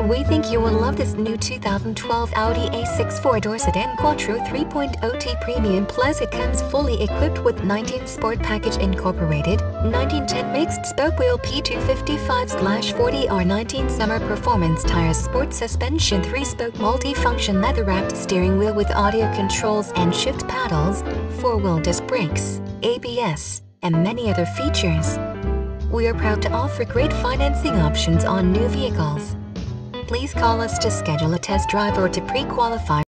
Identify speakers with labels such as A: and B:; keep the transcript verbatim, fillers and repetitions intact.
A: We think you will love this new two thousand twelve Audi A six four-door sedan Quattro three point oh T Premium Plus. It comes fully equipped with nineteen Sport Package incorporated, nineteen ten mixed spoke wheel P two fifty-five forty R nineteen Summer Performance tires, sport suspension, three-spoke multi-function leather-wrapped steering wheel with audio controls and shift paddles, four-wheel disc brakes, A B S, and many other features. We are proud to offer great financing options on new vehicles. Please call us to schedule a test drive or to pre-qualify.